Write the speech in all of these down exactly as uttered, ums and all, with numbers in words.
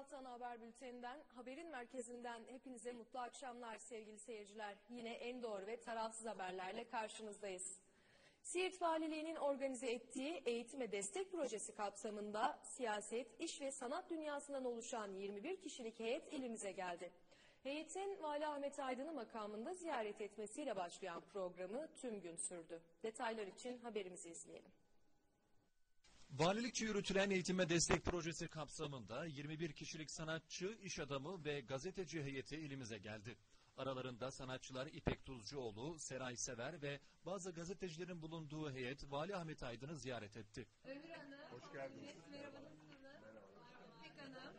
Saat Ana Haber Bülteni'nden, haberin merkezinden hepinize mutlu akşamlar sevgili seyirciler. Yine en doğru ve tarafsız haberlerle karşınızdayız. Siirt Valiliği'nin organize ettiği eğitime destek projesi kapsamında siyaset, iş ve sanat dünyasından oluşan yirmi bir kişilik heyet ilimize geldi. Heyetin Vali Ahmet Aydın'ı makamında ziyaret etmesiyle başlayan programı tüm gün sürdü. Detaylar için haberimizi izleyelim. Valilikçe yürütülen eğitime destek projesi kapsamında yirmi bir kişilik sanatçı, iş adamı ve gazeteci heyeti ilimize geldi. Aralarında sanatçılar İpek Tuzcuoğlu, Seray Sever ve bazı gazetecilerin bulunduğu heyet Vali Ahmet Aydın'ı ziyaret etti. Ömür Hanım. Hoş geldiniz. Merhaba, nasılsınız? Merhaba. İpek Hanım.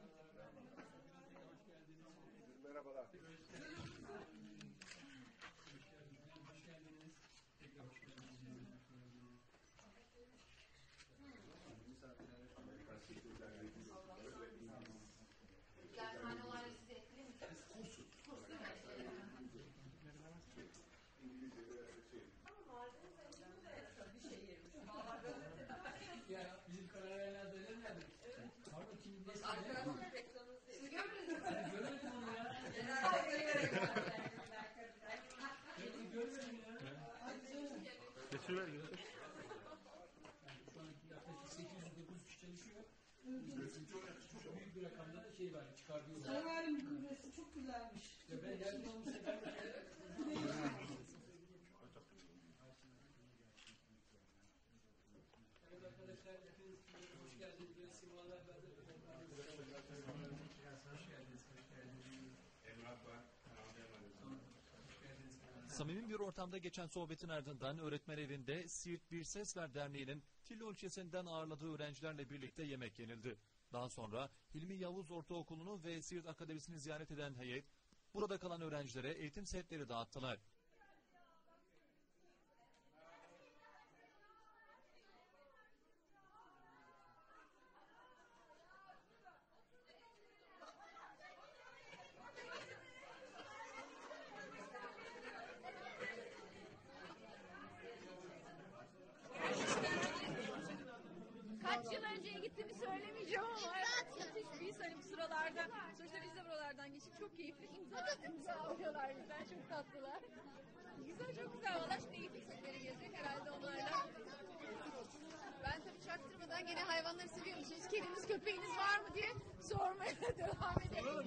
Merhabalar. Dershane olayları sizi etkili mi? Kursu. Kursu mu? Ya bizim kararlarla söylemedik. Pardon kim desene? Arkadaşlar reklamınızı. Siz görmediniz mi? Ben görmedim onu ya. Ben görmedim ya. Geçiver gidelim. Şu an yaklaşık sekiz yüz dokuz kişi çalışıyor. Çok büyük bir rakamda da şey var, çıkartıyorlar. Severim kıbrısı çok güzelmiş. İşte ben yardım olmuşsa ben de... Evet arkadaşlar, hepiniz hoş geldiniz. Böyle simalar verdi. Hoş geldiniz, hoş geldiniz. Samimi bir ortamda geçen sohbetin ardından öğretmen evinde Siirt Bir Ses Ver Derneği'nin Tillo ilçesinden ağırladığı öğrencilerle birlikte yemek yenildi. Daha sonra Hilmi Yavuz Ortaokulu'nu ve Siirt Akademisi'ni ziyaret eden heyet, burada kalan öğrencilere eğitim setleri dağıttılar. Kaç yıl önceye gittiğimi söylemeyeceğim ama müthiş bir hani bu sıralarda. Sonuçta biz de buralardan geçip çok keyifli imza, imza alıyorlar bizden. Çok tatlılar. Güzel, çok güzel. Valla şimdi eğitim setleri geziyor herhalde onlarla. Ben tabii çaktırmadan gene hayvanları seviyor musunuz? Kediniz, köpeğiniz var mı diye sormaya devam edelim.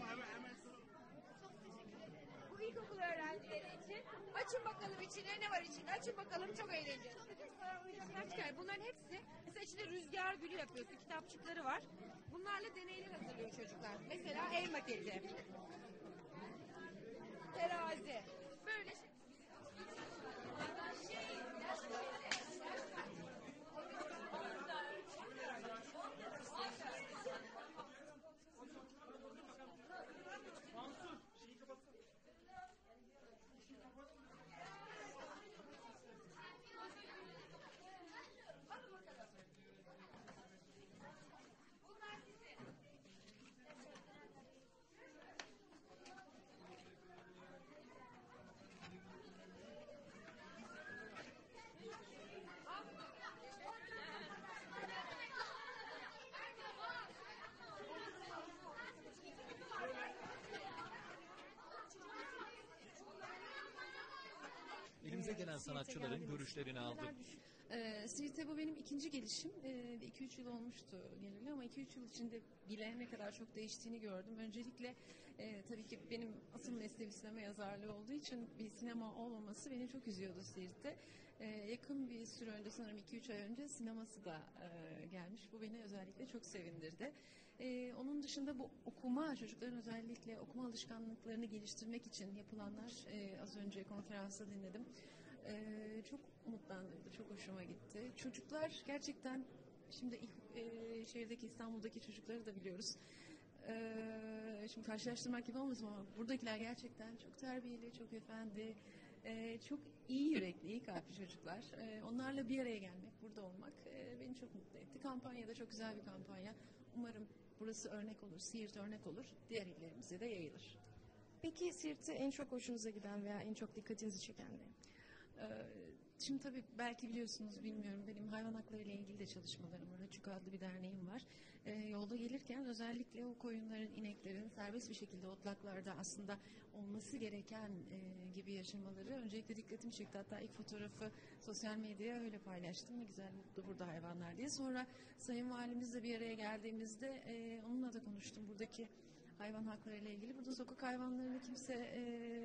Bu ilkokul öğrencileri için. Açın bakalım içine ne var içinde. Açın bakalım, çok eğlenceli. Çocuklar oyuncaklar çıkar. Bunların hepsi mesela içinde rüzgar gülü yapıyorsun. Kitapçıkları var. Bunlarla deneyler hazırlıyor çocuklar. Mesela el maketi. Terazi. Böyle şey. İlimize gelen sanatçıların görüşlerini aldık. Ee, Siirt'e bu benim ikinci gelişim. Ee, iki üç yıl olmuştu geleli ama iki üç yıl içinde bile ne kadar çok değiştiğini gördüm. Öncelikle e, tabii ki benim asıl mesleğim sinema yazarlığı olduğu için bir sinema olmaması beni çok üzüyordu Siirt'te. Ee, yakın bir süre önce, sanırım iki üç ay önce sineması da e, gelmiş. Bu beni özellikle çok sevindirdi. Ee, onun dışında bu okuma, çocukların özellikle okuma alışkanlıklarını geliştirmek için yapılanlar, e, az önce konferansta dinledim. Ee, çok umutlandırdı, çok hoşuma gitti. Çocuklar gerçekten, şimdi ilk e, şehirdeki, İstanbul'daki çocukları da biliyoruz. Ee, şimdi karşılaştırmak gibi olmasın ama buradakiler gerçekten çok terbiyeli, çok efendi, e, çok iyi yürekli, iyi kalpli çocuklar. E, onlarla bir araya gelmek, burada olmak e, beni çok mutlu etti. Kampanya da çok güzel bir kampanya. Umarım burası örnek olur, Siirt örnek olur, diğer illerimize de yayılır. Peki Siirt'te en çok hoşunuza giden veya en çok dikkatinizi çeken ne? Ee, Şimdi tabii belki biliyorsunuz, bilmiyorum, benim hayvan hakları ile ilgili de çalışmalarım var. Haçuka adlı bir derneğim var. Ee, yolda gelirken özellikle o koyunların, ineklerin serbest bir şekilde otlaklarda aslında olması gereken e, gibi yaşamaları öncelikle dikkatimi çekti. Hatta ilk fotoğrafı sosyal medyaya öyle paylaştım. Ne güzel, mutlu burada hayvanlar diye. Sonra Sayın Valimizle bir araya geldiğimizde e, onunla da konuştum. Buradaki hayvan hakları ile ilgili. Burada sokak hayvanlarını kimse e,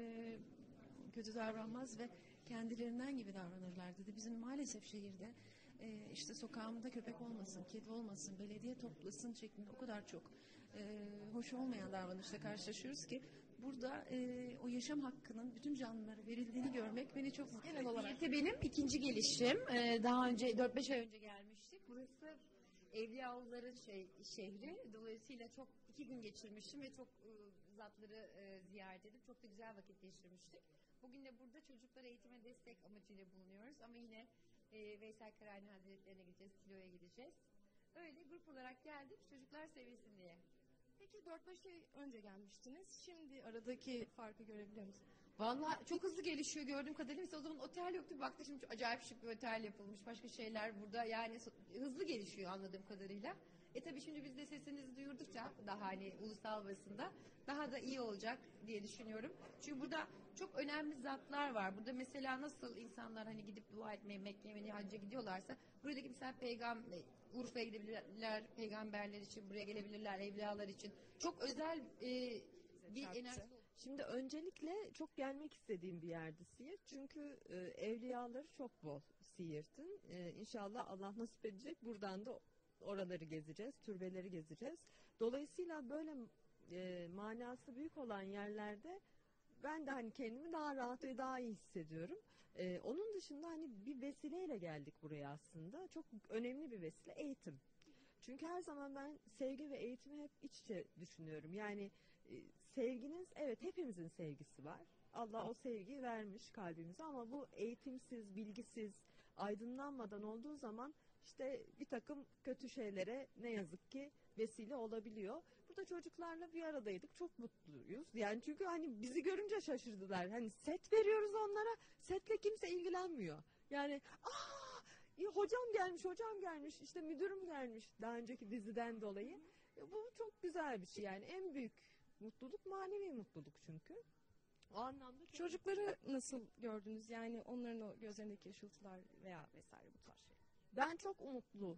kötü davranmaz ve kendilerinden gibi davranırlar dedi. Bizim maalesef şehirde e, işte sokağımda köpek olmasın, kedi olmasın, belediye toplasın şeklinde o kadar çok e, hoş olmayan davranışla karşılaşıyoruz ki burada e, o yaşam hakkının bütün canlılara verildiğini görmek beni çok mutlu Evet, olarak. Siirt'e benim ikinci gelişim. Ee, daha önce dört beş ay önce gelmiştik. Burası Evliyaoğulların şey, şehri. Dolayısıyla çok iki gün geçirmiştim ve çok e, zatları e, ziyaret edip çok da güzel vakit geçirmiştik. Bugün de burada çocuklara eğitime destek amacıyla bulunuyoruz. Ama yine e, Veysel Karaylı Hazretlerine gideceğiz, Silo'ya gideceğiz. Öyle grup olarak geldik çocuklar sevilsin diye. Peki dört beş ay önce gelmiştiniz. Şimdi aradaki farkı görebiliyor musunuz? Vallahi çok hızlı gelişiyor gördüğüm kadarıyla. Mesela o zaman otel yoktu. Bir baktık şimdi çok acayip şık bir otel yapılmış. Başka şeyler burada yani so- hızlı gelişiyor anladığım kadarıyla. E tabii şimdi biz de sesinizi duyurdukça daha hani ulusal basında daha da iyi olacak diye düşünüyorum. Çünkü burada çok önemli zatlar var. Burada mesela nasıl insanlar hani gidip dua etmeye, Mekke'ye, Medine'ye, hacca gidiyorlarsa buradaki mesela peygamber Urfa'ya gidebilirler, peygamberler için buraya gelebilirler, evliyalar için. Çok özel e, bir enerji. Şimdi öncelikle çok gelmek istediğim bir yerdi Siirt. Çünkü e, evliyaları çok bol Siirt'in. E, İnşallah Allah nasip edecek. Buradan da oraları gezeceğiz, türbeleri gezeceğiz. Dolayısıyla böyle e, manası büyük olan yerlerde ben de hani kendimi daha rahat ve daha iyi hissediyorum. E, onun dışında hani bir vesileyle geldik buraya aslında. Çok önemli bir vesile, eğitim. Çünkü her zaman ben sevgi ve eğitimi hep iç içe düşünüyorum. Yani e, sevginiz, evet hepimizin sevgisi var. Allah o sevgiyi vermiş kalbimize ama bu eğitimsiz, bilgisiz, aydınlanmadan olduğu zaman işte bir takım kötü şeylere ne yazık ki vesile olabiliyor. Burada çocuklarla bir aradaydık. Çok mutluyuz. Yani çünkü hani bizi görünce şaşırdılar. Hani set veriyoruz onlara. Setle kimse ilgilenmiyor. Yani aa hocam gelmiş, hocam gelmiş, işte müdürüm gelmiş daha önceki diziden dolayı. Bu çok güzel bir şey yani. En büyük mutluluk manevi mutluluk çünkü. O anlamda çok Çocukları nasıl gördünüz? Yani onların o gözlerindeki ışıltılar veya vesaire bu tarz şeyler. Ben çok umutlu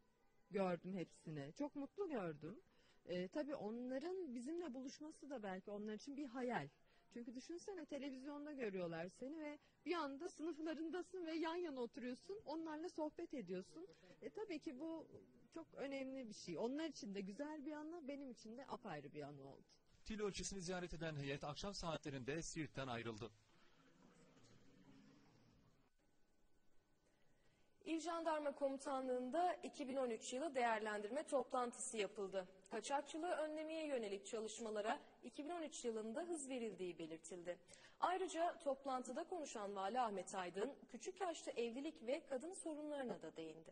gördüm hepsini. Çok mutlu gördüm. Ee, tabii onların bizimle buluşması da belki onlar için bir hayal. Çünkü düşünsene televizyonda görüyorlar seni ve bir anda sınıflarındasın ve yan yana oturuyorsun. Onlarla sohbet ediyorsun. E, tabii ki bu çok önemli bir şey. Onlar için de güzel bir anı, benim için de apayrı bir anı oldu. Til ölçüsünü ziyaret eden heyet akşam saatlerinde Siirt'ten ayrıldı. İl Jandarma Komutanlığı'nda iki bin on üç yılı değerlendirme toplantısı yapıldı. Kaçakçılığı önlemeye yönelik çalışmalara iki bin on üç yılında hız verildiği belirtildi. Ayrıca toplantıda konuşan Vali Ahmet Aydın, küçük yaşta evlilik ve kadın sorunlarına da değindi.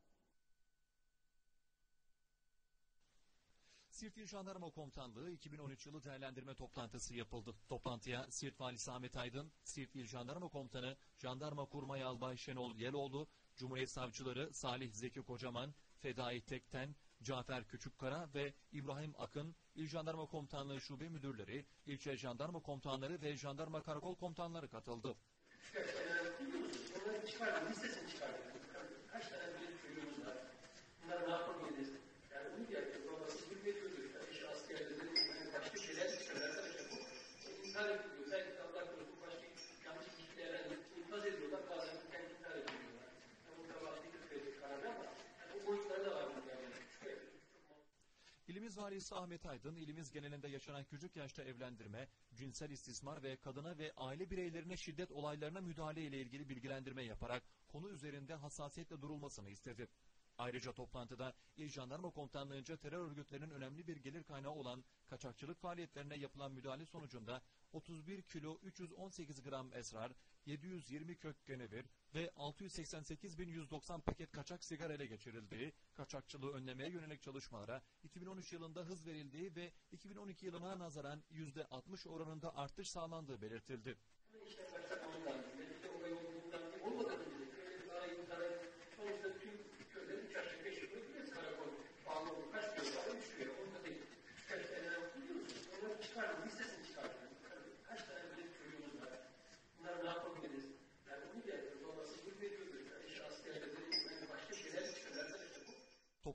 Siirt İl Jandarma Komutanlığı iki bin on üç yılı değerlendirme toplantısı yapıldı. Toplantıya Siirt Valisi Ahmet Aydın, Siirt İl Jandarma Komutanı Jandarma Kurmay Albay Şenol Yeloğlu, Cumhuriyet Savcıları Salih Zeki Kocaman, Fedai Tekten, Cafer Küçükkara ve İbrahim Akın, İl Jandarma Komutanlığı Şube Müdürleri, İlçe Jandarma Komutanları ve Jandarma Karakol Komutanları katıldı. Onları çıkardım, listesini çıkardım. Kaç tane bir çocuğumuz var? Bunları mahkum ederiz. Yani bunu diye profesör bir veriyoruz. Yani işte askerleri, başka şeyler çıkıyor. Arkadaşlar bu intihar ediliyor. Belki Allah korusun başka yanlış ilişkilerden infaz ediyorlar. Bazen kendi intihar ediyorlar. Yani bu tabi adli bir karar ama yani o boyutları da var bunun yani. İlimiz Valisi Ahmet Aydın, ilimiz genelinde yaşanan küçük yaşta evlendirme, cinsel istismar ve kadına ve aile bireylerine şiddet olaylarına müdahale ile ilgili bilgilendirme yaparak konu üzerinde hassasiyetle durulmasını istedi. Ayrıca toplantıda İl Jandarma Komutanlığı'nca terör örgütlerinin önemli bir gelir kaynağı olan kaçakçılık faaliyetlerine yapılan müdahale sonucunda otuz bir kilo üç yüz on sekiz gram esrar, yedi yüz yirmi kök kenevir ve altı yüz seksen sekiz bin yüz doksan paket kaçak sigara ele geçirildiği, kaçakçılığı önlemeye yönelik çalışmalara iki bin on üç yılında hız verildiği ve iki bin on iki yılına nazaran yüzde altmış oranında artış sağlandığı belirtildi. İşte kaçak olmadan, olmadan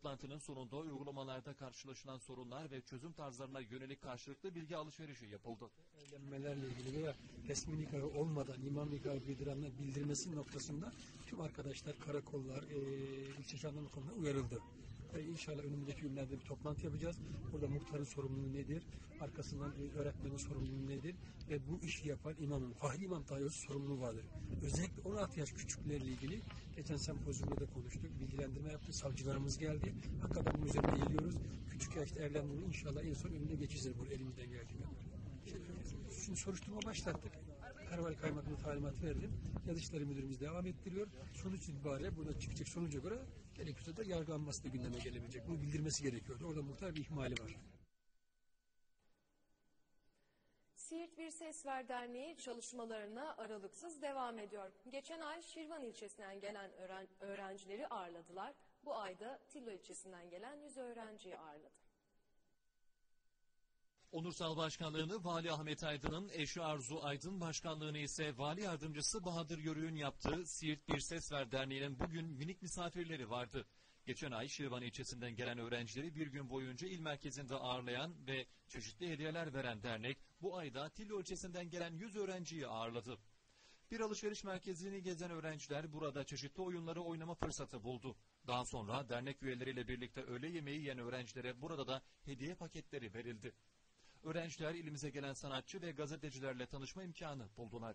Toplantının sonunda uygulamalarda karşılaşılan sorunlar ve çözüm tarzlarına yönelik karşılıklı bilgi alışverişi yapıldı. Evlenmelerle ilgili veya resmi nikahı olmadan imam nikahı bildirenler bildirmesi noktasında tüm arkadaşlar, karakollar, e, ilçe jandarma konularına uyarıldı. E, İnşallah önümüzdeki günlerde bir toplantı yapacağız. Burada muhtarın sorumluluğu nedir? Arkasından e, öğretmenin sorumluluğu nedir? Ve bu işi yapan imamın, fahri imam dahi olsa sorumluluğu vardır. Özellikle on altı yaş küçüklerle ilgili geçen sempozyumda da konuştuk. Bilgilendirme yaptık. Savcılarımız geldi. Hakikaten bunun üzerine geliyoruz. Küçük yaşta evlendiğini inşallah en son önüne geçeceğiz bu elimizden geldiği kadar. Şimdi soruşturma başlattık. Karabal Kaymakamı talimat verdim. Yazışları müdürümüz devam ettiriyor. Sonuç itibariyle burada çıkacak sonuca göre gerekirse de yargılanması da gündeme gelebilecek. Bunu bildirmesi gerekiyordu. Orada muhtar bir ihmali var. Siirt Bir Ses Ver Derneği çalışmalarına aralıksız devam ediyor. Geçen ay Şirvan ilçesinden gelen öğren öğrencileri ağırladılar. Bu ayda Tillo ilçesinden gelen yüz öğrenciyi ağırladı. Onursal Başkanlığını Vali Ahmet Aydın'ın eşi Arzu Aydın, başkanlığını ise Vali Yardımcısı Bahadır Yörük'ün yaptığı Siirt Bir Ses Ver Derneği'nin bugün minik misafirleri vardı. Geçen ay Şirvan ilçesinden gelen öğrencileri bir gün boyunca il merkezinde ağırlayan ve çeşitli hediyeler veren dernek, bu ayda Tillo ilçesinden gelen yüz öğrenciyi ağırladı. Bir alışveriş merkezini gezen öğrenciler burada çeşitli oyunları oynama fırsatı buldu. Daha sonra dernek üyeleriyle birlikte öğle yemeği yiyen öğrencilere burada da hediye paketleri verildi. Öğrenciler ilimize gelen sanatçı ve gazetecilerle tanışma imkanı buldular.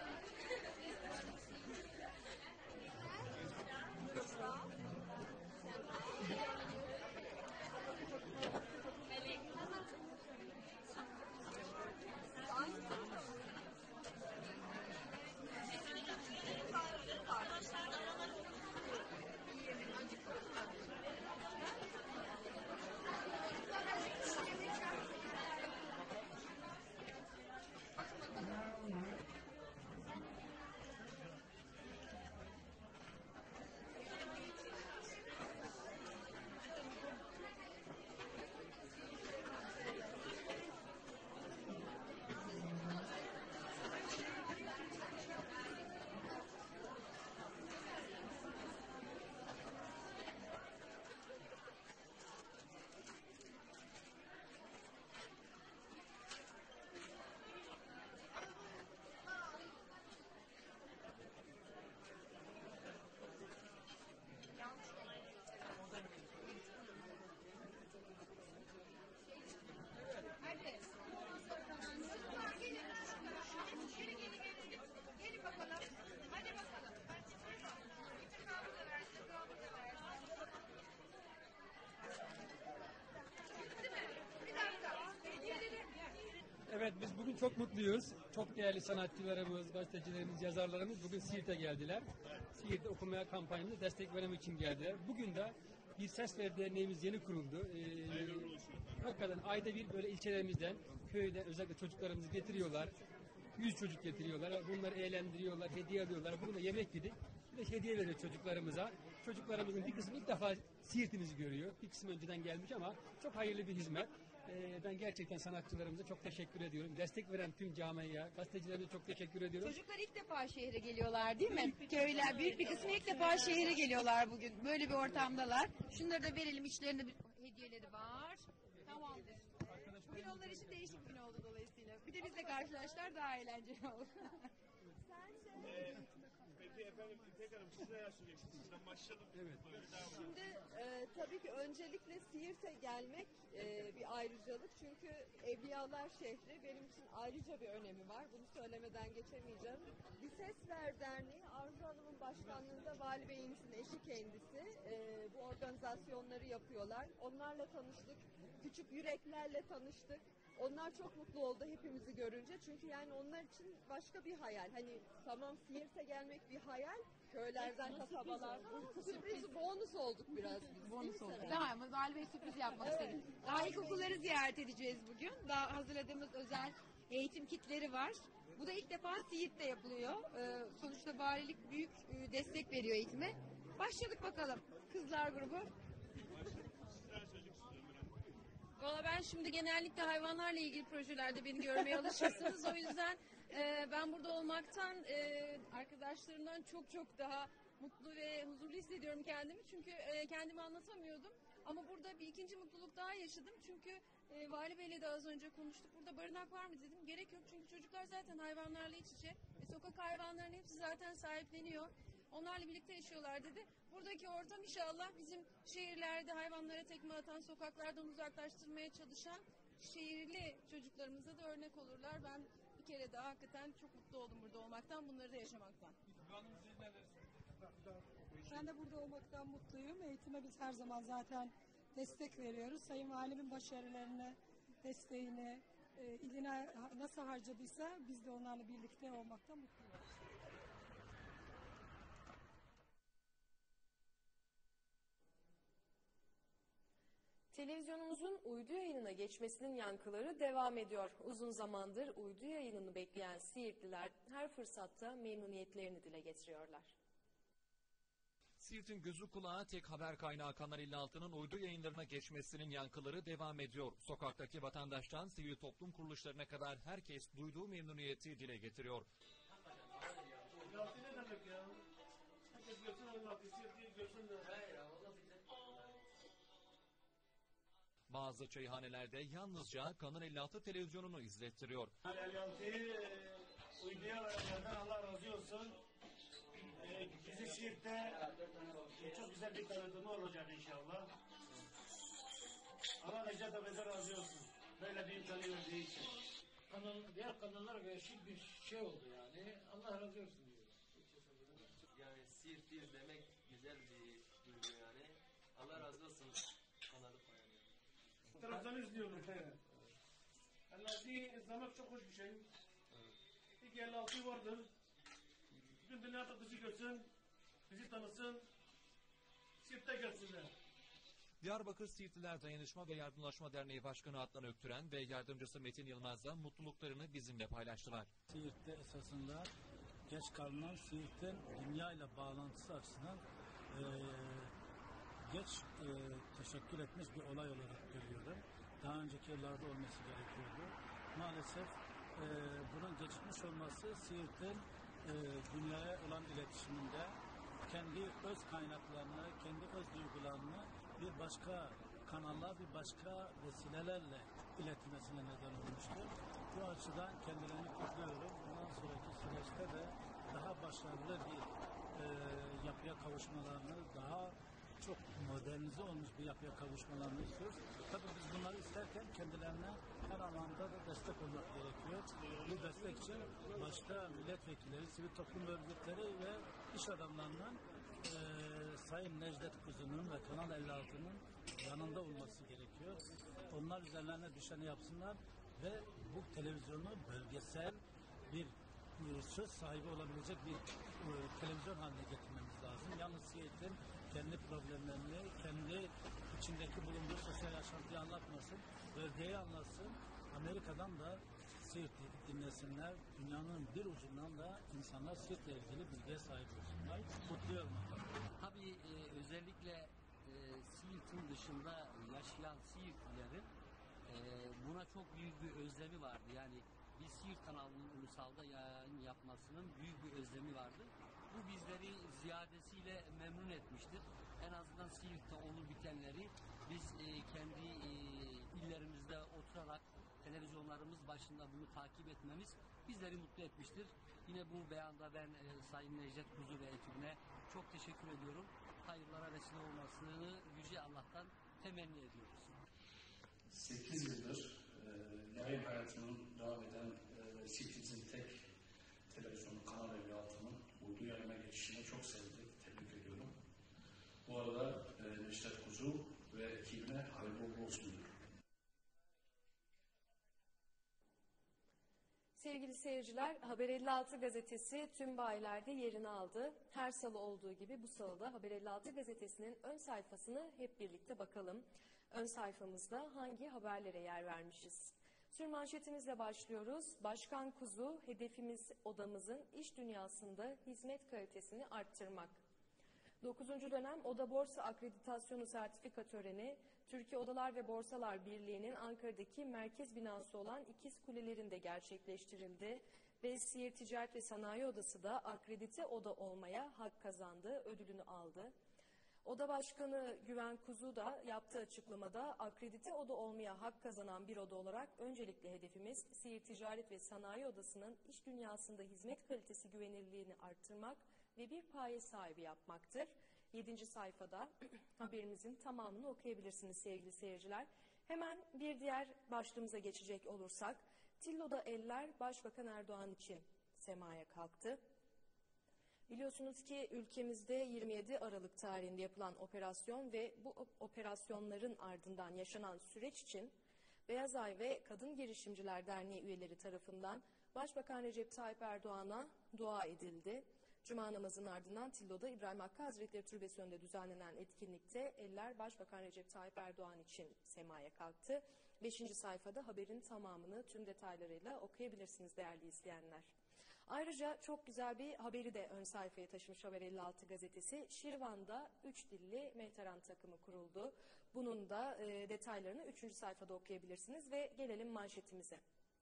Evet, biz bugün çok mutluyuz. Çok değerli sanatçılarımız, gazetecilerimiz, yazarlarımız bugün Siirt'e geldiler. Siirt'te okumaya kampanyamıza destek vermek için geldiler. Bugün de Bir Ses Ver Derneğimiz yeni kuruldu. Ee, hakikaten ayda bir böyle ilçelerimizden, köyden özellikle çocuklarımızı getiriyorlar. Yüz çocuk getiriyorlar. Bunları eğlendiriyorlar, hediye alıyorlar. Bugün de yemek yedik. Bir de hediye veriyor çocuklarımıza. Çocuklarımızın bir kısmı ilk defa Siirt'imizi görüyor. Bir kısmı önceden gelmiş ama çok hayırlı bir hizmet. Ee, ben gerçekten sanatçılarımıza çok teşekkür ediyorum. Destek veren tüm camiaya, gazetecilerimize çok teşekkür ediyorum. Çocuklar ilk defa şehre geliyorlar değil mi? Köyler büyük bir kısmı ilk defa şehre geliyorlar bugün. Böyle bir ortamdalar. Şunları da verelim, içlerinde bir hediyeleri var. Tamamdır. Bugün onlar için değişik bir gün oldu dolayısıyla. Bir de bizle karşılaştılar, daha eğlenceli oldu. Ee, peki efendim İpek Hanım siz neler söyleyeceksiniz? Sizden başlayalım. Evet. Şimdi e, tabii ki öncelikle Siirt'e gelmek e, bir ayrıcalık. Çünkü Evliyalar şehri benim için ayrıca bir önemi var. Bunu söylemeden geçemeyeceğim. Bir Ses Ver Derneği Arzu Hanım'ın başkanlığında Vali Bey'imizin eşi kendisi. E, bu organizasyonları yapıyorlar. Onlarla tanıştık. Küçük yüreklerle tanıştık. Onlar çok mutlu oldu hepimizi görünce. Çünkü yani onlar için başka bir hayal. Hani tamam Siirt'e gelmek bir hayal. Köylerden, kasabalardan. Sürpriz, bonus olduk biraz biz. Bonus oldu. Tamam, Vali Bey sürpriz yapmak istedim. Daha ilkokulları ziyaret edeceğiz bugün. Daha hazırladığımız özel eğitim kitleri var. Bu da ilk defa Siirt'te yapılıyor. Ee, sonuçta valilik büyük e, destek veriyor eğitime. Başladık bakalım. Kızlar grubu. Valla ben şimdi genellikle hayvanlarla ilgili projelerde beni görmeye alışırsınız. O yüzden e, ben burada olmaktan e, arkadaşlarımdan çok çok daha mutlu ve huzurlu hissediyorum kendimi. Çünkü e, kendimi anlatamıyordum. Ama burada bir ikinci mutluluk daha yaşadım. Çünkü e, Vali Bey'le de az önce konuştuk. Burada barınak var mı dedim. Gerek yok çünkü çocuklar zaten hayvanlarla iç içe. E, sokak hayvanlarının hepsi zaten sahipleniyor. Onlarla birlikte yaşıyorlar dedi. Buradaki ortam inşallah bizim şehirlerde hayvanlara tekme atan, sokaklardan uzaklaştırmaya çalışan şehirli çocuklarımıza da örnek olurlar. Ben bir kere daha hakikaten çok mutlu oldum burada olmaktan, bunları da yaşamaktan. Ben de burada olmaktan mutluyum. Eğitime biz her zaman zaten destek veriyoruz. Sayın Valimin başarılarını, desteğini, e, iline nasıl harcadıysa biz de onlarla birlikte olmaktan mutluyuz. Televizyonumuzun uydu yayınına geçmesinin yankıları devam ediyor. Uzun zamandır uydu yayınını bekleyen Siirtliler her fırsatta memnuniyetlerini dile getiriyorlar. Siirt'in gözü kulağı tek haber kaynağı Kanal elli altının uydu yayınlarına geçmesinin yankıları devam ediyor. Sokaktaki vatandaştan sivil toplum kuruluşlarına kadar herkes duyduğu memnuniyeti dile getiriyor. Elli ne demek ya? Herkes görsün elli altı, Siirt görsün de. Bazı çayhanelerde yalnızca Kanal elli altı televizyonunu izlettiriyor. elli altıyı uyduya verenlerden Allah razı olsun. Ee, bizi Siirt'te çok güzel bir tanıtımı olacak inşallah. Allah Necdet Abed'e razı olsun. Böyle bir imkanı verdiği için. Kanal, diğer kanallara göre şık bir şey oldu yani. Allah razı olsun diyorum. Yani Siirt'i izlemek güzel bir duygu yani. Allah razı olsun kanalı koyan yani. Taraftan izliyorum. elli altıyı izlemek çok hoş bir şey. İlk elli altı vardır. Bütün dünyada bizi görsün, bizi tanısın, Siirt'te görsünler. Diyarbakır Siirtliler Dayanışma ve Yardımlaşma Derneği Başkanı Adnan Öktüren ve yardımcısı Metin Yılmaz da mutluluklarını bizimle paylaştılar. Siirt'te esasında geç kalınan Siirt'in dünya ile bağlantısı açısından e, geç e, teşekkür etmiş bir olay olarak görüyorum. Daha önceki yıllarda olması gerekiyordu. Maalesef e, bunun geçmiş olması Siirt'in e, dünyaya olan iletişiminde kendi öz kaynaklarını, kendi öz duygularını bir başka kanallar, bir başka vesilelerle iletmesine neden olmuştur. Bu açıdan kendilerini kutluyorum. Bundan sonraki süreçte de daha başarılı bir e, yapıya kavuşmalarını, daha çok modernize olmuş bir yapıya kavuşmalarını istiyoruz. Tabii biz bunları isterken kendilerine her anlamda da destek olmak gerekiyor. Bu destek için başta milletvekilleri, sivil toplum örgütleri ve iş adamlarının e, Sayın Necdet Kuzu'nun ve Kanal elli altının yanında olması gerekiyor. Onlar üzerlerine düşeni yapsınlar ve bu televizyonu bölgesel bir e, söz sahibi olabilecek bir e, televizyon haline getirmemiz lazım. Yalnız Siirt'in kendi problemlerini, kendi içindeki bulunduğu sosyal yaşantıyı anlatmasın, bölgeyi anlatsın. Amerika'dan da Siirt'i dinlesinler. Dünyanın bir ucundan da insanlar Siirt'le ilgili bilgiye sahip olsunlar. Kutluyorum. Tabii e, özellikle e, Siirt'in dışında yaşayan Siirtlilerin e, buna çok büyük bir özlemi vardı. Yani bir Siirt kanalının ulusalda yayın yapmasının büyük bir özlemi vardı. Bu bizleri ziyadesiyle memnun etmiştir. En azından Siirt'te olur bitenleri biz e, kendi e, illerimizde oturarak televizyonlarımız başında bunu takip etmemiz bizleri mutlu etmiştir. Yine bu beyanda ben e, Sayın Necdet Kuzu ve ekibine çok teşekkür ediyorum. Hayırlara vesile olmasını Yüce Allah'tan temenni ediyoruz. sekiz yıldır e, yayın hayatının devam eden e, Siirt'in tek televizyonu Kanal elli altının uydu yayına geçişine çok sevindim. Tebrik ediyorum. Bu arada e, Necdet Kuzu ve ekibine hayırlı uğurlu olsun diyorum. Sevgili seyirciler, Haber elli altı gazetesi tüm bayilerde yerini aldı. Her salı olduğu gibi bu salıda Haber elli altı gazetesinin ön sayfasını hep birlikte bakalım. Ön sayfamızda hangi haberlere yer vermişiz? Sürmanşetimizle başlıyoruz. Başkan Kuzu, hedefimiz odamızın iş dünyasında hizmet kalitesini arttırmak. dokuzuncu dönem Oda Borsa Akreditasyonu Sertifika Töreni, Türkiye Odalar ve Borsalar Birliği'nin Ankara'daki merkez binası olan İkiz Kulelerinde gerçekleştirildi ve Siirt Ticaret ve Sanayi Odası da akredite oda olmaya hak kazandı, ödülünü aldı. Oda Başkanı Güven Kuzu da yaptığı açıklamada akredite oda olmaya hak kazanan bir oda olarak öncelikle hedefimiz Siirt Ticaret ve Sanayi Odası'nın iş dünyasında hizmet kalitesi güvenilirliğini arttırmak ve bir paye sahibi yapmaktır. Yedinci sayfada haberimizin tamamını okuyabilirsiniz sevgili seyirciler. Hemen bir diğer başlığımıza geçecek olursak, Tillo'da eller Başbakan Erdoğan için semaya kalktı. Biliyorsunuz ki ülkemizde yirmi yedi Aralık tarihinde yapılan operasyon ve bu operasyonların ardından yaşanan süreç için Beyaz Ay ve Kadın Girişimciler Derneği üyeleri tarafından Başbakan Recep Tayyip Erdoğan'a dua edildi. Cuma namazının ardından Tillo'da İbrahim Hakkı Hazretleri Türbesi önünde düzenlenen etkinlikte eller Başbakan Recep Tayyip Erdoğan için semaya kalktı. Beşinci sayfada haberin tamamını tüm detaylarıyla okuyabilirsiniz değerli izleyenler. Ayrıca çok güzel bir haberi de ön sayfaya taşımış Haber elli altı gazetesi. Şirvan'da üç dilli Mehteran takımı kuruldu. Bunun da e, detaylarını üçüncü sayfada okuyabilirsiniz ve gelelim manşetimize.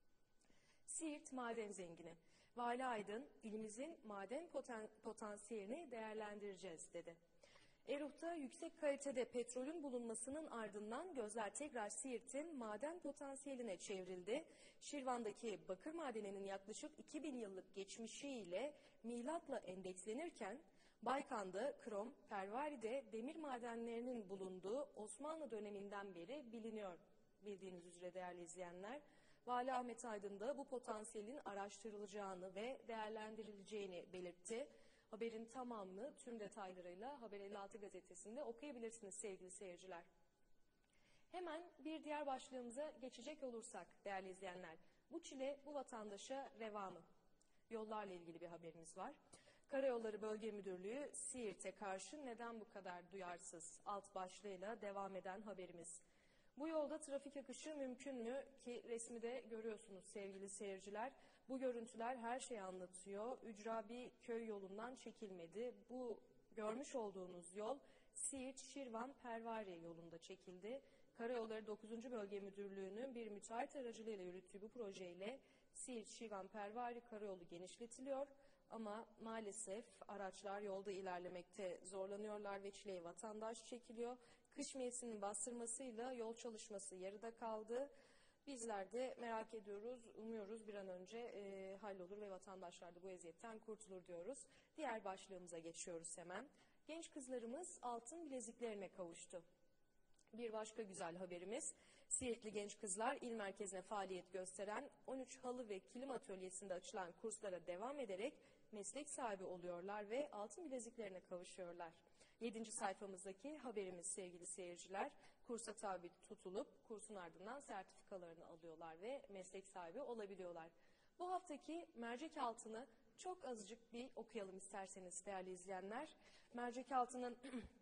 Siirt maden zengini. Vali Aydın, ilimizin maden poten, potansiyelini değerlendireceğiz dedi. Erut'ta yüksek kalitede petrolün bulunmasının ardından gözler tekrar Siirt'in maden potansiyeline çevrildi. Şirvan'daki bakır madeninin yaklaşık iki bin yıllık geçmişiyle milatla endekslenirken Baykan'da krom, Pervari'de demir madenlerinin bulunduğu Osmanlı döneminden beri biliniyor bildiğiniz üzere değerli izleyenler. Vali Ahmet Aydın da bu potansiyelin araştırılacağını ve değerlendirileceğini belirtti. Haberin tamamını tüm detaylarıyla Haber elli altı gazetesinde okuyabilirsiniz sevgili seyirciler. Hemen bir diğer başlığımıza geçecek olursak değerli izleyenler, bu çile bu vatandaşa reva mı? Yollarla ilgili bir haberimiz var. Karayolları Bölge Müdürlüğü Siirt'e karşı neden bu kadar duyarsız alt başlığıyla devam eden haberimiz. Bu yolda trafik akışı mümkün mü ki resmi de görüyorsunuz sevgili seyirciler. Bu görüntüler her şeyi anlatıyor. Ücra bir köy yolundan çekilmedi. Bu görmüş olduğunuz yol Siirt Şirvan Pervari yolunda çekildi. Karayolları dokuzuncu Bölge Müdürlüğü'nün bir müteahhit aracılığıyla yürüttüğü bu projeyle Siirt Şirvan Pervari karayolu genişletiliyor. Ama maalesef araçlar yolda ilerlemekte zorlanıyorlar ve çileyi vatandaş çekiliyor. Kış mevsiminin bastırmasıyla yol çalışması yarıda kaldı. Bizler de merak ediyoruz, umuyoruz bir an önce e, hallolur ve vatandaşlar da bu eziyetten kurtulur diyoruz. Diğer başlığımıza geçiyoruz hemen. Genç kızlarımız altın bileziklerine kavuştu. Bir başka güzel haberimiz, Siirtli genç kızlar il merkezine faaliyet gösteren on üç halı ve kilim atölyesinde açılan kurslara devam ederek meslek sahibi oluyorlar ve altın bileziklerine kavuşuyorlar. Yedinci sayfamızdaki haberimiz sevgili seyirciler, kursa tabi tutulup kursun ardından sertifikalarını alıyorlar ve meslek sahibi olabiliyorlar. Bu haftaki mercek altını çok azıcık bir okuyalım isterseniz değerli izleyenler. Mercek altının,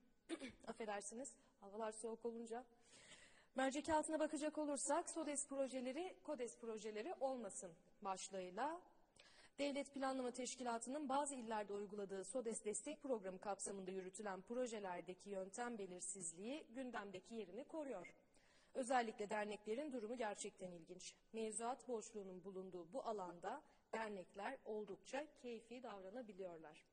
affedersiniz havalar soğuk olunca, mercek altına bakacak olursak SODES projeleri, KODES projeleri olmasın başlığıyla Devlet Planlama Teşkilatı'nın bazı illerde uyguladığı SODES destek programı kapsamında yürütülen projelerdeki yöntem belirsizliği gündemdeki yerini koruyor. Özellikle derneklerin durumu gerçekten ilginç. Mevzuat boşluğunun bulunduğu bu alanda dernekler oldukça keyfi davranabiliyorlar.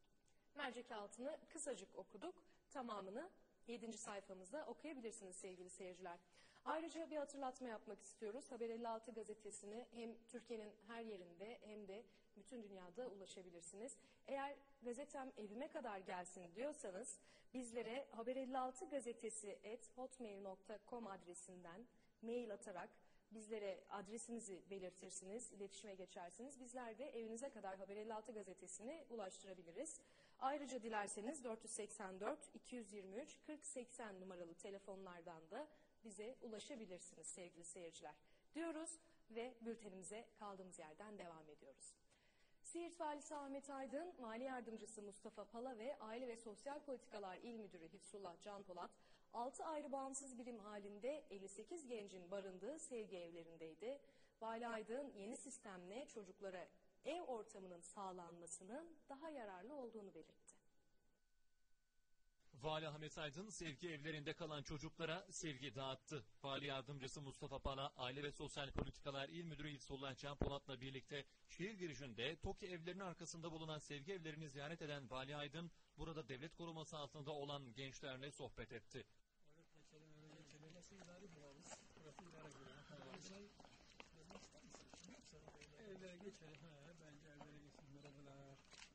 Mercek altını kısacık okuduk, tamamını yedinci sayfamızda okuyabilirsiniz sevgili seyirciler. Ayrıca bir hatırlatma yapmak istiyoruz. Haber elli altı gazetesini hem Türkiye'nin her yerinde hem de bütün dünyada ulaşabilirsiniz. Eğer gazetem evime kadar gelsin diyorsanız bizlere haber elli altı gazetesi at hotmail nokta com adresinden mail atarak bizlere adresinizi belirtirsiniz, iletişime geçersiniz. Bizler de evinize kadar Haber elli altı gazetesini ulaştırabiliriz. Ayrıca dilerseniz dört yüz seksen dört iki yüz yirmi üç kırk seksen numaralı telefonlardan da bize ulaşabilirsiniz sevgili seyirciler diyoruz ve bültenimize kaldığımız yerden devam ediyoruz. Siirt Valisi Ahmet Aydın, Mali Yardımcısı Mustafa Pala ve Aile ve Sosyal Politikalar İl Müdürü Hifzullah Can Polat, altı ayrı bağımsız birim halinde elli sekiz gencin barındığı sevgi evlerindeydi. Vali Aydın yeni sistemle çocuklara ev ortamının sağlanmasının daha yararlı olduğunu belirtti. Vali Ahmet Aydın sevgi evlerinde kalan çocuklara sevgi dağıttı. Vali Yardımcısı Mustafa Pala, Aile ve Sosyal Politikalar İl Müdürü İlsullah Can Polat'la birlikte şehir girişinde TOKİ evlerinin arkasında bulunan sevgi evlerini ziyaret eden Vali Aydın, burada devlet koruması altında olan gençlerle sohbet etti. Evlere geçelim. Ha, bence evlere geçelim. Merhabalar.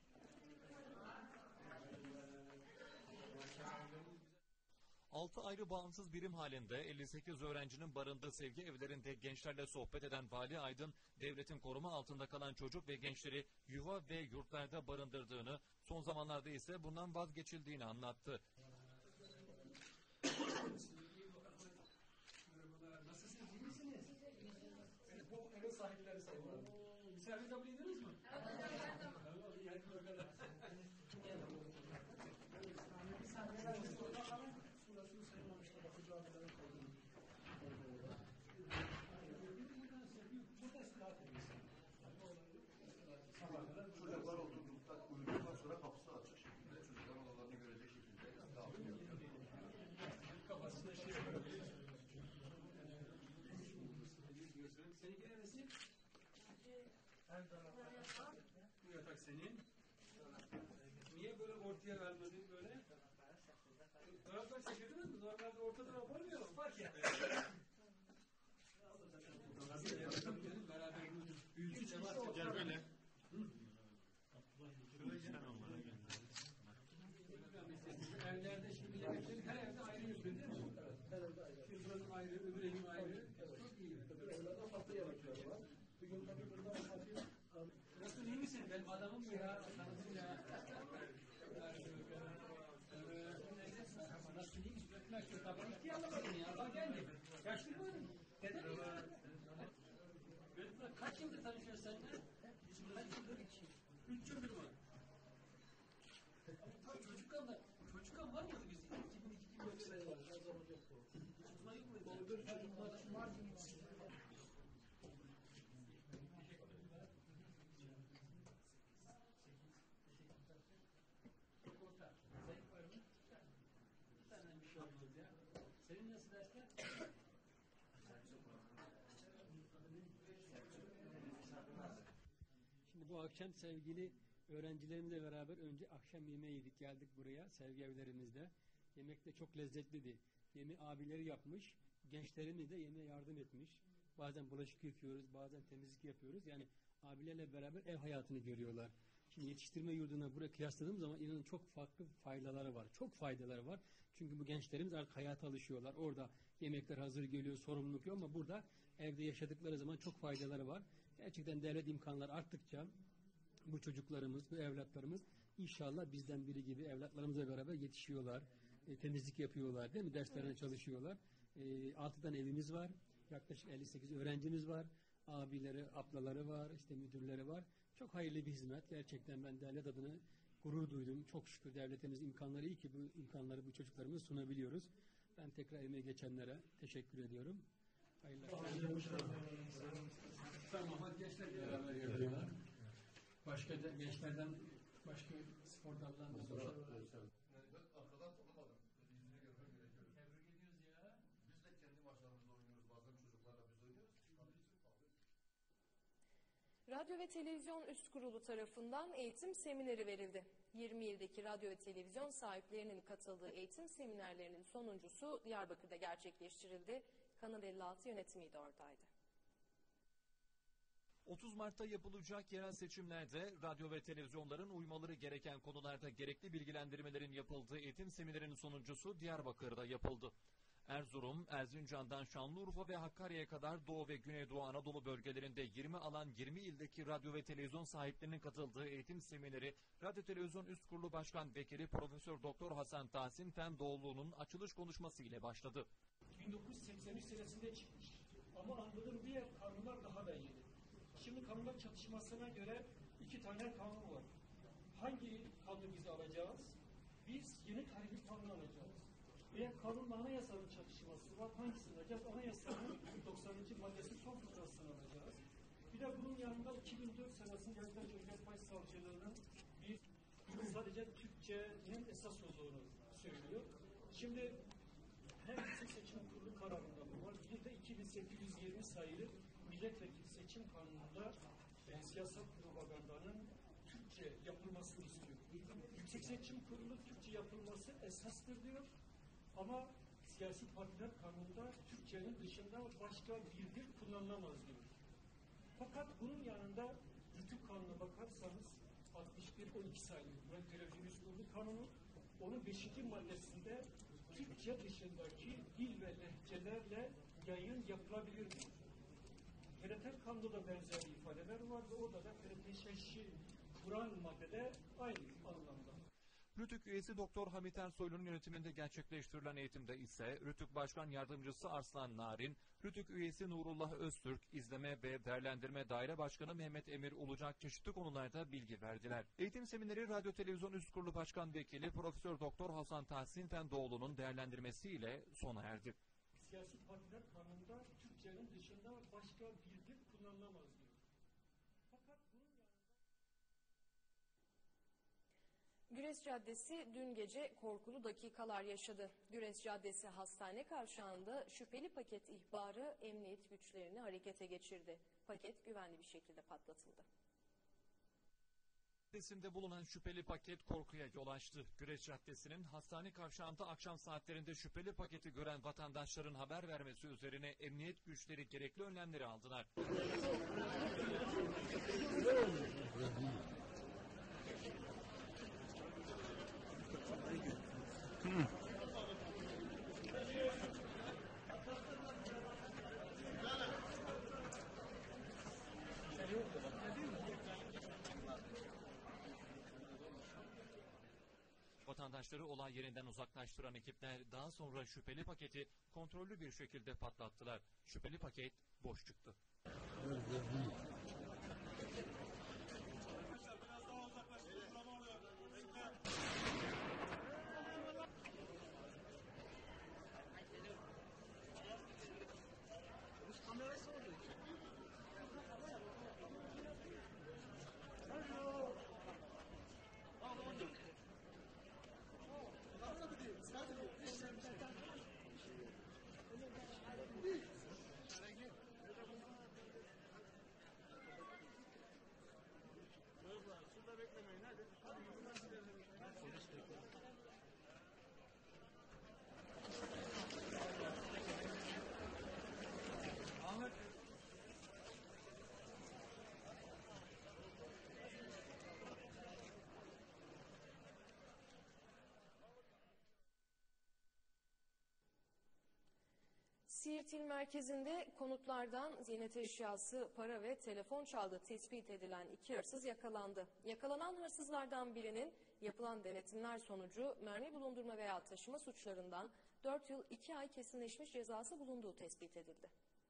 Altı ayrı bağımsız birim halinde elli sekiz öğrencinin barındığı sevgi evlerinde gençlerle sohbet eden Vali Aydın, devletin koruma altında kalan çocuk ve gençleri yuva ve yurtlarda barındırdığını, son zamanlarda ise bundan vazgeçildiğini anlattı. Merhabalar. Nasılsınız? İyi misiniz? Evet, bu evin sahipleri sayılır. Misafir kabul ediniz mi? Evet. Tamam, iyi hadi bakalım. Şurasını saymamışlar. Bakıcı abilerin koyduğunu. Çocuklar oturdukta uyuduktan sonra kapısı açık şekilde çocukların odalarını görecek şekilde dağıtım yapıyor. Kafasında şey yapıyor. Seninki neresi? Her tarafta. Bu yatak senin. Niye böyle ortaya vermedin böyle? Dolaplar çekirdiniz mi? Normalde ortada yapamıyorum. Bak ya. Beraber büyük cemaat. Gel böyle. Evlerde şimdi yemeklerin her evde ayrı yüzü değil mi? Her evde ayrı. Şimdi buranın ayrı, öbür evin ayrı. Çok iyi. Evlerde farklı yemekler var. Bir gün tabii burada anlatayım. Nasılsın, iyi misin? Benim adamım ya. Tanıdım ya. Nasılsın, iyi misin? Öpmek yok. Tabii ihtiyarlamadın ya. Bak geldi. Yaşlı mı? Dede mi? Kaç yıldır tanışıyorsun seninle? Kaç yıldır? Üç yıldır mı? Çocukken de, çocukken var mıydı biz? iki bin iki iki bin beşte var. Her zaman yoktu. Çocuklar yok muydu? Olur çocuklar var mı? Senin nasıl dersler? Şimdi bu akşam sevgili öğrencilerimizle beraber önce akşam yemeği yedik, geldik buraya sevgi evlerimizde. Yemek de çok lezzetliydi. Yemeği abileri yapmış, gençlerimiz de yemeğe yardım etmiş. Bazen bulaşık yıkıyoruz, bazen temizlik yapıyoruz. Yani abilerle beraber ev hayatını görüyorlar. Şimdi yetiştirme yurduna buraya kıyasladığım zaman inanın çok farklı faydaları var. Çok faydaları var. Çünkü bu gençlerimiz artık hayata alışıyorlar. Orada yemekler hazır geliyor, sorumluluk yok ama burada evde yaşadıkları zaman çok faydaları var. Gerçekten devlet imkanları arttıkça bu çocuklarımız, bu evlatlarımız inşallah bizden biri gibi evlatlarımızla beraber yetişiyorlar. E, temizlik yapıyorlar değil mi? Derslerine evet. çalışıyorlar. E, altı tane evimiz var. Yaklaşık elli sekiz öğrencimiz var. Abileri, ablaları var, işte müdürleri var. Çok hayırlı bir hizmet. Gerçekten ben devlet adına gurur duydum. Çok şükür devletimiz imkanları iyi ki bu imkanları bu çocuklarımıza sunabiliyoruz. Ben tekrar emeği geçenlere teşekkür ediyorum. Hayırlı akşamlar. Tamam, hadi gençler beraber yapıyorlar. Başka da, gençlerden, başka spor dallarından da soruşlar var. Yani ben arkadan tanımadım. Yüzünü görmek gerekiyor. Tebrik ediyoruz ya. Biz de kendi maçlarımızda oynuyoruz. Bazen çocuklarla biz oynuyoruz. Radyo ve Televizyon Üst Kurulu tarafından eğitim semineri verildi. yirmi ildeki radyo ve televizyon sahiplerinin katıldığı eğitim seminerlerinin sonuncusu Diyarbakır'da gerçekleştirildi. Kanal elli altı yönetimi de oradaydı. otuz Mart'ta yapılacak yerel seçimlerde radyo ve televizyonların uymaları gereken konularda gerekli bilgilendirmelerin yapıldığı eğitim seminerinin sonuncusu Diyarbakır'da yapıldı. Erzurum, Erzincan'dan Şanlıurfa ve Hakkari'ye kadar Doğu ve Güneydoğu Anadolu bölgelerinde yirmi alan yirmi ildeki radyo ve televizyon sahiplerinin katıldığı eğitim semineri Radyo Televizyon Üst Kurulu Başkan Vekili Profesör Doktor Hasan Tahsin Fendoğlu'nun açılış konuşması ile başladı. bin dokuz yüz seksen üç senesinde çıkmış. Ama anladığım diğer kanunlar daha da yeni. Şimdi kanunlar çatışmasına göre iki tane kanun var. Hangi kanunu biz alacağız? Biz yeni tarihi kanun alacağız. Veya kanunla anayasanın çatışması var. Hangisini alacağız? Anayasanın doksanıncı maddesi son fıkrasını alacağız. Bir de bunun yanında iki bin dört senesinde Yargıtay Cumhuriyet Başsavcılığı'nın bir sadece Türkçe'nin esas olduğunu söylüyor. Şimdi hem Yüksek Seçim Kurulu kararında bu var, bir de iki bin sekiz yüz yirmi sayılı Milletvekili Seçim Kanunu'nda e, siyasal propagandanın Türkçe yapılmasını istiyor. Yüksek Seçim Kurulu Türkçe yapılması esastır diyor ama siyasi partiler kanununda Türkçenin dışında başka bir dil kullanılamaz diyor. Fakat bunun yanında Rütük Kanunu'na bakarsanız altmış bir on iki sayılı Televizyon Kurulu Kanunu onun beşinci maddesinde Türkçe dışındaki dil ve lehçelerle yayın yapılabilir diyor. T R T Kanunu'da da benzer ifadeler vardı. Orada da T R T şeşi Kur'an maddede aynı anlamda. Rütük üyesi Doktor Hamit Ersoylu'nun yönetiminde gerçekleştirilen eğitimde ise Rütük Başkan Yardımcısı Arslan Narin, Rütük üyesi Nurullah Öztürk, İzleme ve Değerlendirme Daire Başkanı Mehmet Emir Ulucak çeşitli konularda bilgi verdiler. Eğitim semineri Radyo Televizyon Üst Kurulu Başkan Vekili Profesör Doktor Hasan Tahsin Fendoğlu'nun değerlendirmesiyle sona erdi. Siyasi partiler kanununda Türkçenin dışında başka bir dil kullanılamaz diyor. Fakat bunun yanında Güres Caddesi dün gece korkulu dakikalar yaşadı. Güres Caddesi hastane kavşağında şüpheli paket ihbarı emniyet güçlerini harekete geçirdi. Paket güvenli bir şekilde patlatıldı. Caddesinde bulunan şüpheli paket korkuya yol açtı. Güreş Caddesi'nin hastane kavşağında akşam saatlerinde şüpheli paketi gören vatandaşların haber vermesi üzerine emniyet güçleri gerekli önlemleri aldılar. Vatandaşları olay yerinden uzaklaştıran ekipler daha sonra şüpheli paketi kontrollü bir şekilde patlattılar. Şüpheli paket boş çıktı. Siirt İl Merkezi'nde konutlardan ziynet eşyası, para ve telefon çaldığı tespit edilen iki hırsız yakalandı. Yakalanan hırsızlardan birinin yapılan denetimler sonucu mermi bulundurma veya taşıma suçlarından dört yıl iki ay kesinleşmiş cezası bulunduğu tespit edildi.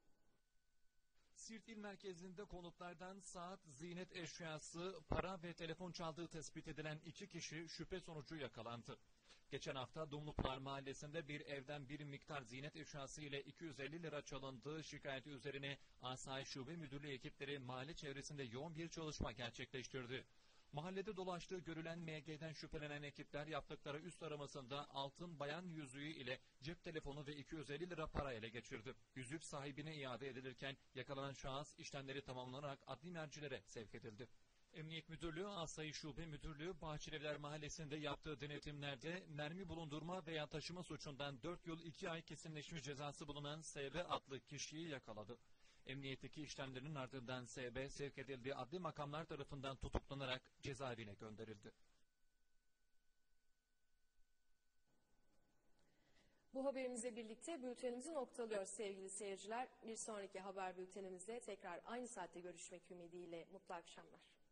Siirt İl Merkezi'nde konutlardan saat, ziynet eşyası, para ve telefon çaldığı tespit edilen iki kişi şüphe sonucu yakalandı. Geçen hafta Dumlupınar Mahallesi'nde bir evden bir miktar ziynet eşyası ile iki yüz elli lira çalındığı şikayeti üzerine Asayiş Şube Müdürlüğü ekipleri mahalle çevresinde yoğun bir çalışma gerçekleştirdi. Mahallede dolaştığı görülen M G'den şüphelenen ekipler yaptıkları üst aramasında altın bayan yüzüğü ile cep telefonu ve iki yüz elli lira para ele geçirdi. Yüzük sahibine iade edilirken yakalanan şahıs işlemleri tamamlanarak adli mercilere sevk edildi. Emniyet Müdürlüğü, Asayiş Şube Müdürlüğü, Bahçelievler Mahallesi'nde yaptığı denetimlerde mermi bulundurma veya taşıma suçundan dört yıl iki ay kesinleşmiş cezası bulunan S B adlı kişiyi yakaladı. Emniyetteki işlemlerin ardından S B sevk edildiği adli makamlar tarafından tutuklanarak cezaevine gönderildi. Bu haberimizle birlikte bültenimizi noktalıyoruz sevgili seyirciler. Bir sonraki haber bültenimizde tekrar aynı saatte görüşmek ümidiyle mutlu akşamlar.